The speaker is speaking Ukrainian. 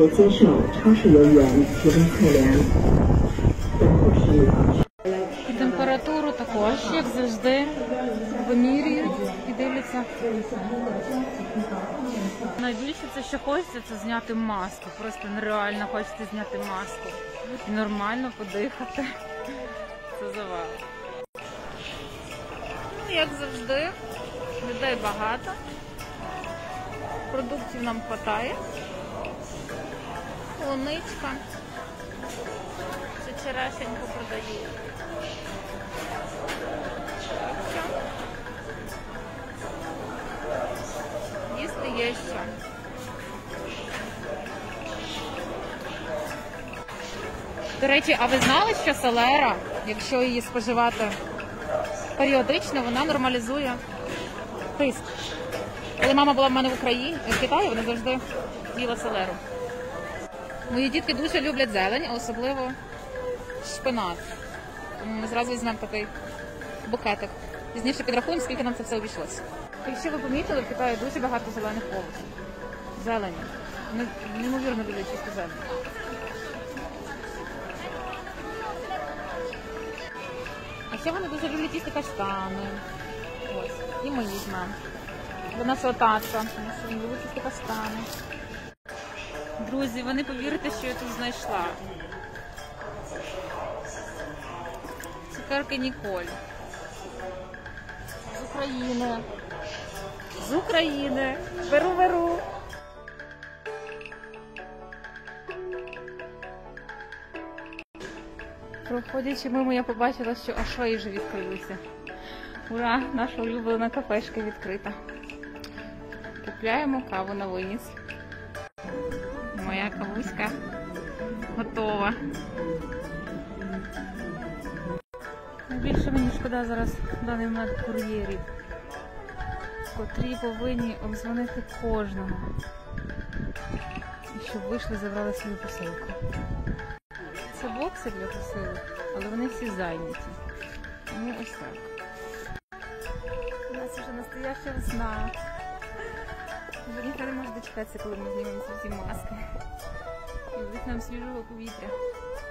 接受超市人员提供测量。 Температуру також, як завжди, вимірюють і дивляться. Найбільше це, що хочеться, це зняти маску. Просто нереально хочеться зняти маску. І нормально подихати. Це завал. Ну, як завжди, людей багато. Продуктів нам вистачає. Полуничка. Це черешеньку продають. Їсти є що. До речі, а ви знали, що селера, якщо її споживати періодично, вона нормалізує тиск? Коли мама була в мене в Україні, в Китаї, вона завжди їла селеру. Мої дітки дуже люблять зелень, а особливо шпинат. Тому ми зразу візьмемо такий букетик. Пізніше підрахуємо, скільки нам це все обійшлося. Якщо ви помітили, в Китаї дуже багато зелених овочів. Зелені. Вони неймовірно люблять чисту зелень. А ще вони дуже люблять їсти каштани. Ось. І ми візьмемо. Для нашого татка. Тому що він любить їсти каштани. Друзі, ви не повірите, що я тут знайшла. Цукерки Ніколь. З України. З України. Беру. Проходячи мимо, я побачила, що Ашвей вже відкрилися. Ура! Наша улюблена кафешка відкрита. Купляємо каву на виніс. Моя кавуська готова. Найбільше мені шкода зараз в даний момент кур'єрів, котрі повинні обдзвонити кожного, і щоб вийшли, забрали свою посилку. Це бокси для посилок, але вони всі зайняті. Тому ось так. У нас вже настояща весна. Вже ніхто не може дочекатися, коли ми знімемося всі маски. І вдихнемо свіжого повітря.